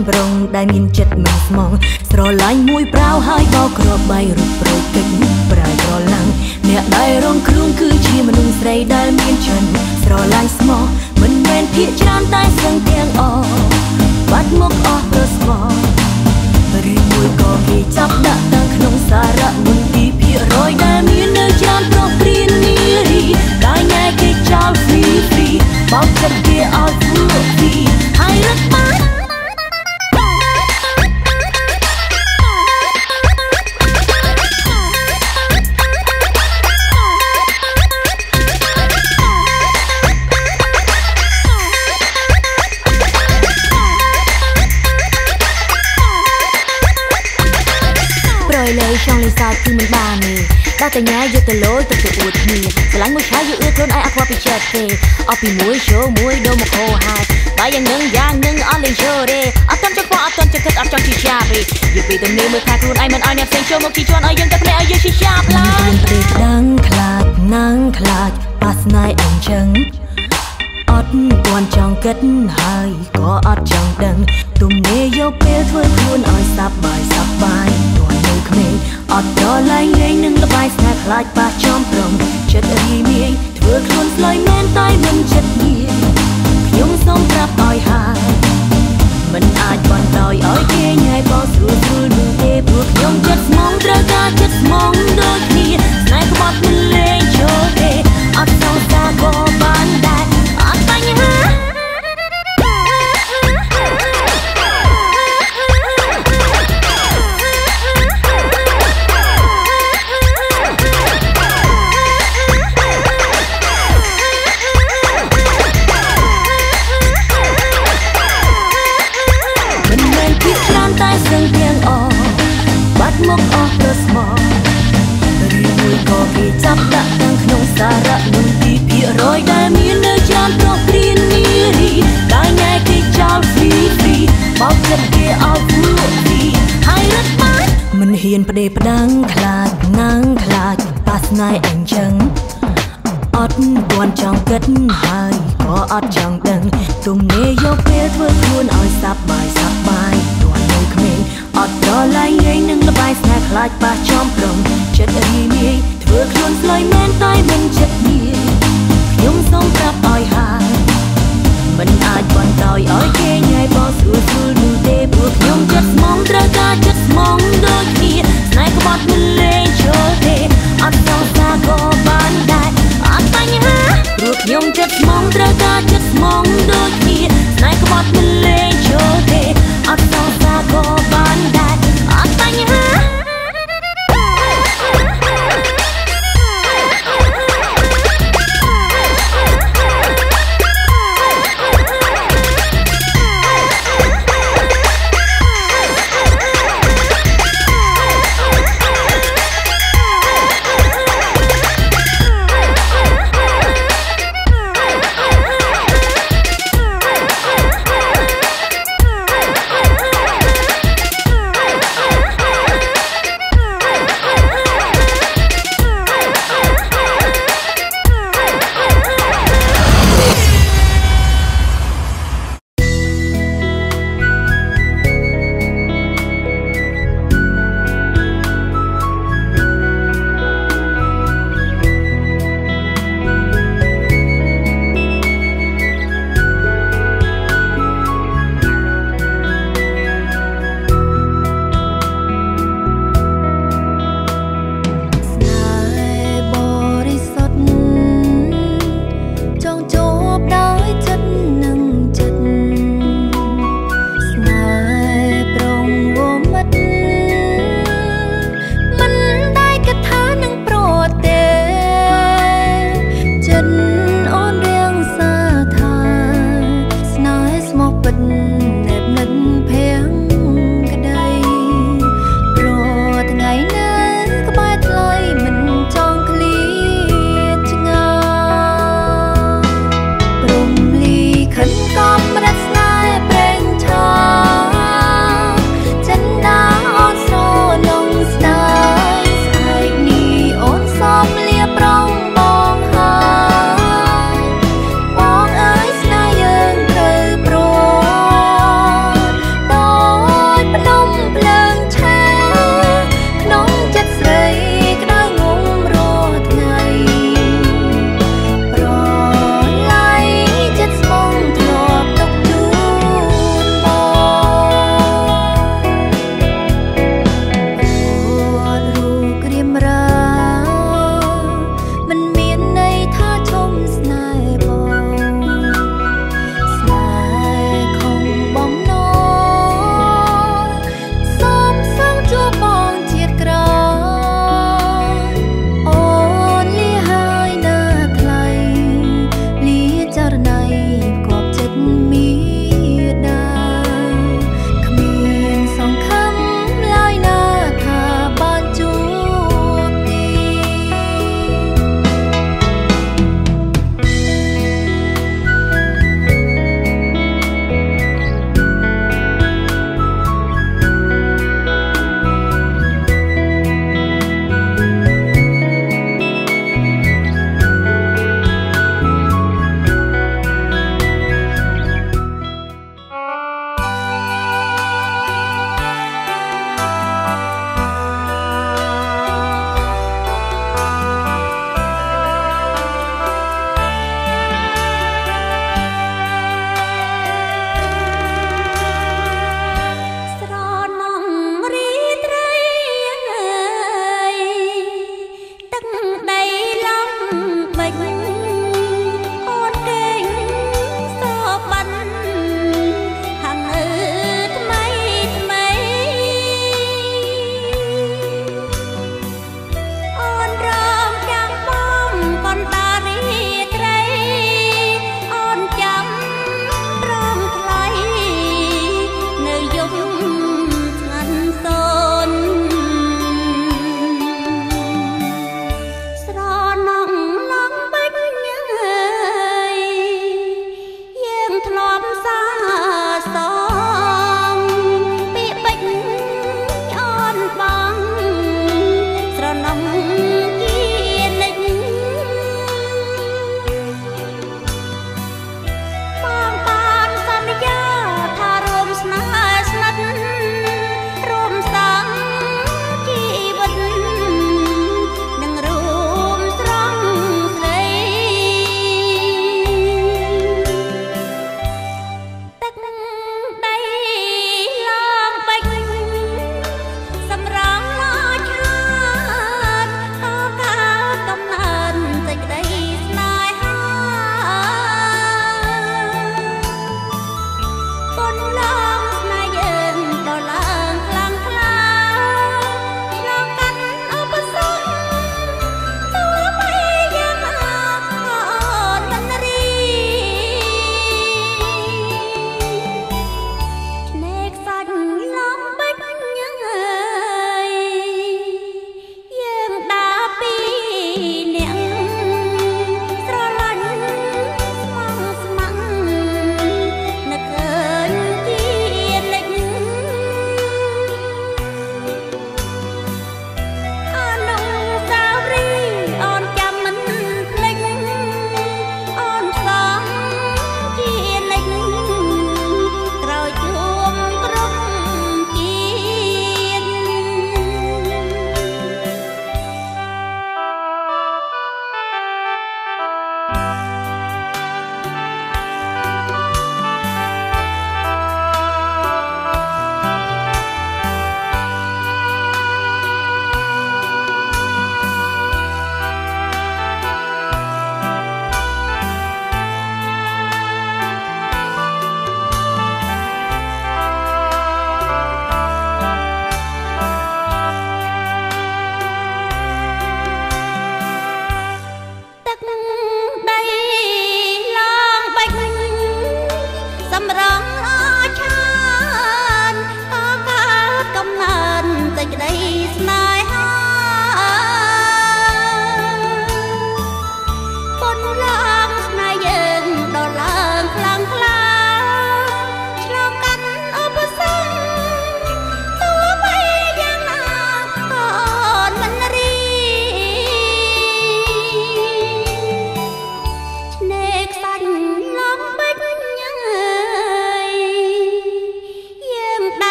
ប្រងដែលមានចិត្តមិនស្មងស្រឡាញ់មួយប្រាវហើយបោកគ្រាប់បែករូបប្រយកិច្ចប្រែប្រឡាំងអ្នកដែលរងគ្រោះគឺជាមនុស្សស្រីដែលមានចិត្តស្រឡាញ់ស្មោះមិនមែនភាកច្រើនតែសឹងទាំងអបាត់មកអស់ប្រស្មោះឬមួយក៏គេចាប់ដាក់តាំងក្នុងសារៈមន្ទីរភាគរយដែលមាននៅចានប្រុសព្រាននារីដែលញ៉ែគេចោលហ្វ្រីបោកចិត្តគេឲ្យព្រួយពីហើយរត់បាត់លើចង់លេងសើចគឺមិនបានទេដល់តែញ៉ែយកទៅលោទៅអួតគ្នាស្រឡាញ់មួយឆាយយឺអឺខ្លួនឯងអត់ខ្វល់ពីចិត្តទេអស់ពីមួយឈោមួយដូរមកហោហាយតែយ៉ាងនឹងអត់លេងឈោទេអត់ទាន់ចង់ខ្វល់អត់ទាន់ចង្កឹកអត់ចង់ជិះឆាបទេយកពីទំនេរមើលថាខ្លួនឯងមិនឲ្យអ្នកផ្សេងចូលមកជិះជាន់ឲ្យយើងតែភ្នែកឲ្យយើងជិះឆាបឡើយព្រៀងដឹងខ្លាចណាំងខ្លាចប៉ាស្នាយអញ្ចឹងអត់ទាន់ចង់គិតហើយក៏អត់ចង់ដឹងទំនេរយកពេលធ្វើខ្លួនឲ្យសប្បាយទាន់នៅក្មេងអត់ដល់ឡើងលេងនឹងល្បាយស្នេហ៍ខ្លាចប៉ះចំប្រងចិត្តរីមាយធ្វើខ្លួនស្លើយមែនតែមិនចិត្តងាយខ្ញុំសូមប្រាប់ឲ្យហើយមិនអាចបន្តឲ្យគេញ៉ៃបោស្រួលនោះទេព្រោះខ្ញុំចិត្តស្មងត្រូវការចិត្តស្មងដូចគ្នាស្នេហ៍ក្បត់មិនលេងចូលទេអត់សងសាក៏បានដែរអត់បញ្ហាមកអស់ប្រស្មោះឬមួយក៏គេចាប់ដាក់តាំងក្នុងសារៈមន្ទីរភាគរយដែលមាននៅចានប្រុសព្រាននារីដែលញ៉ែគេចោលហ្វ្រីបោកចិត្តគេឲ្យព្រួយពីហើយរត់បាត់មិនហ៊ានផ្ដេផ្ដាំងខ្លាចណាំងខ្លាចប៉ាស្នាយអញ្ចឹងអត់ទាន់ចង់គិតហើយក៏អត់ចង់ដឹងទំនេរយកពេលធ្វើខ្លួនឲ្យសប្បាយទាន់នៅក្មេងអត់ដល់ឡើងលេងនឹងល្បាយស្នេហ៍ខ្លាចប៉ះចំប្រងចិត្តរីមាយធ្វើខ្លួនស្លើយមែនតែមិនចិត្តងាយខ្ញុំសូមប្រាប់ឲ្យហើយមិនអាចបន្តឲ្យគេញ៉ៃបោស្រួលនោះទេព្រោះខ្ញុំចិត្តស្មងត្រូវការចិត្តស្មងដូចគ្នាស្នេហ៍ក្បត់មិនលេងចូលទេអត់សងសាក៏បានដែរអត់បញ្ហាព្រោះខ្ញុំចិត្តស្មងត្រូវការចិត្តស្មងដូចគ្នាស្នេហ៍ក្បត់មិនលេងចូលទេអត់សងសាក៏បានដែរអត់បញ្ហា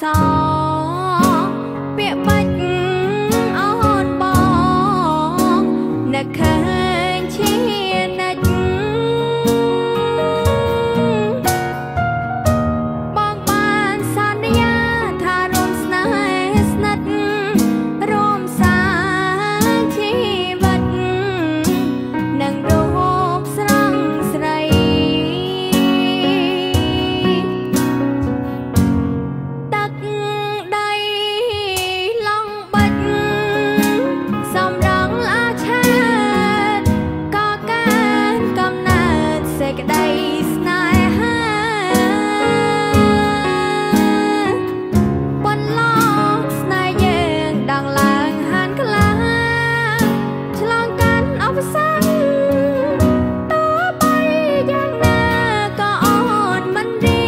សពាក្យបាច់អូនបងនឹកឃើញឈានិចបងបានសន្យាថារួមស្នេហ៍ស្និទ្ធរួមសាជីវិតនឹងរូបស្រស់ស្រីទឹកដីឡងបិទសំរងអាឆាតក៏ការកំណើតសេចក្តីស្នេហាបន្លងស្នេហ៍យើងដងឡើងហានខ្លាឆ្លងកាន់ឧបសគ្គទោះបីយ៉ាងណាក៏អូនមិនរី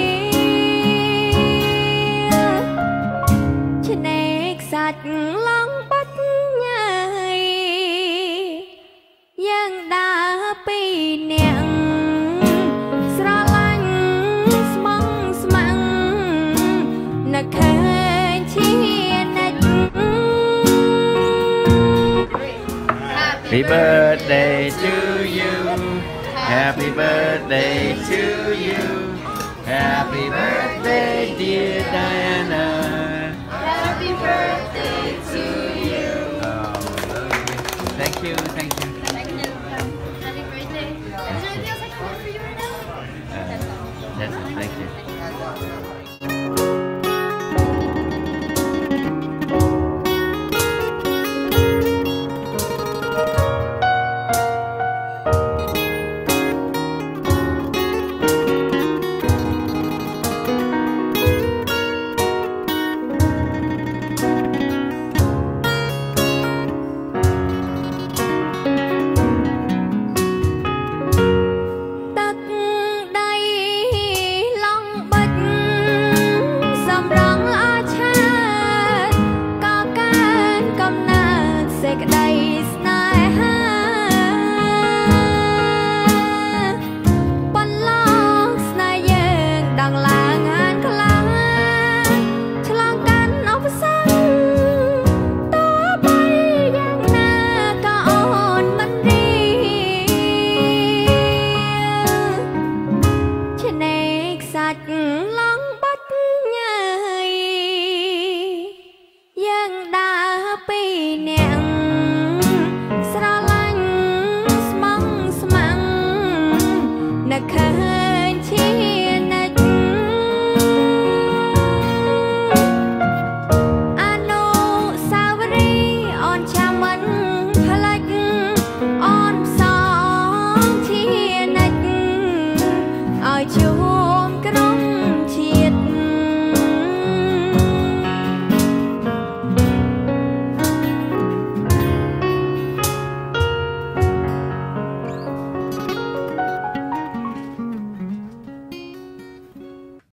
ឆ្នេរខ្សាច់ឡងបាត់ញ៉ៃយើងដើរពីរនាក់ស្រឡាញ់ស្មងស្មាំងនឹកឃើញឈានិច Happy birthday to you. Happy birthday to you. Happy birthday, dear Diana. Happy birthday